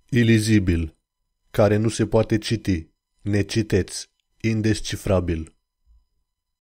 ilizibil, care nu se poate citi, neciteț, indescifrabil.